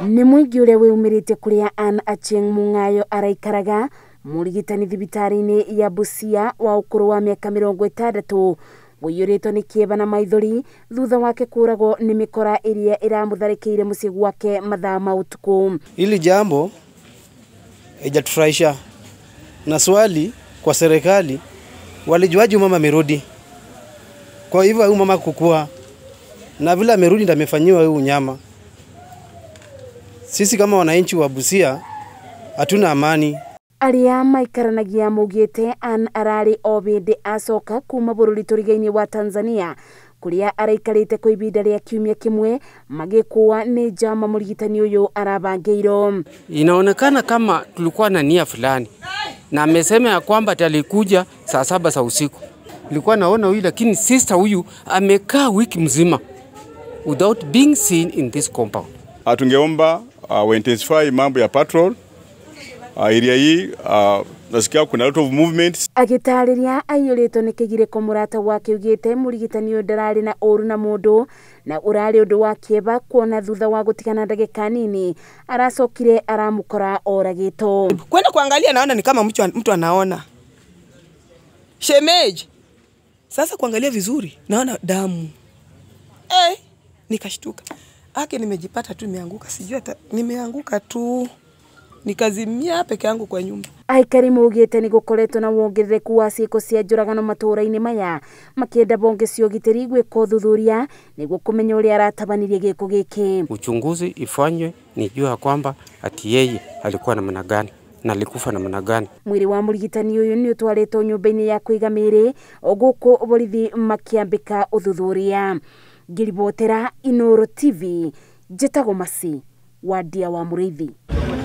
Nĩ mũingĩ ũrĩa wĩumirĩte kũrĩa Anne Achieng' Mũng'ayo araikaraga mũrigitani thibitarĩ-inĩ ya Busia wa ũkũrũ wa mĩaka 60 wĩyũrĩtwo nĩ kĩeba na maithori thutha wake kũragwo nĩ mĩkora ĩrĩa ĩramũtharĩkĩire mũciĩ gwake mathaa ma ũtukũ. Hili jambo haijatufurahisha na swali kwa serikali, walijuaje mama amerudi? Kwa hivyo huyu mama kukua na vile amerudi ndio amefanyiwa huyu unyama. Sisi kama wananchi wa Busia hatuna amani. Arĩa maikaranagia maugĩte Anne ararĩ o hĩndĩ acoka kuma bũrũri tũrigainĩ wa Tanzania kũrĩa araikarĩte kwa ihinda rĩa kiumia kĩmwe magĩkũa nĩ njama mũrigitani ũyũ arabangĩirwo. Inaonekana kama tulikuwa na nia fulani na amesema ya kwamba alikuja saa 7 za usiku. Nilikuwa naona huyu, lakini sister huyu amekaa wiki mzima without being seen in this compound. Tungeomba intensify mambo ya patrol area hii. Nasikia kuna lot of movements. Agĩtarĩria aiyũrĩtwo nĩ kĩgirĩko mũrata wake ugĩte mũrigitani ũyũ ndararĩ na ũru na mũndũ na ũrarĩ ũndũ wa kĩeba kuona thutha wa gũtigana ndagĩka nini aracokire aramũkora oragĩtwo. Kwenda kuangalia naona ni kama mtu anaona shemeji. Sasa kuangalia vizuri naona damu. Nikashtuka. Nimejipata tu nimeanguka, sijui hata nimeanguka tu. Nikazimia peke yangu kwa nyumba. Aikari maugĩte nĩ gũkoretwo na wongerereku wa ciĩko cia njũragano matũũra-inĩ maya makĩenda bonge cia ũgitĩri gwĩka ũthuthuria nĩguo kũmenya ũrĩa aratabanirie gĩko gĩkĩ. Uchunguzi ifanywe nijua kwamba ati yeye alikuwa na maana gani na alikufa na maana gani. Mwĩrĩ wa mũrigitani ũyũ nĩ ũtwarĩtwo nyũmba-inĩ ya kũiga mĩĩrĩ gũkũ borithi makĩambĩka ũthuthuria. Ngĩribotera Inooro TV, njĩtagwo Masi wa Ndia wa Mũrĩithi.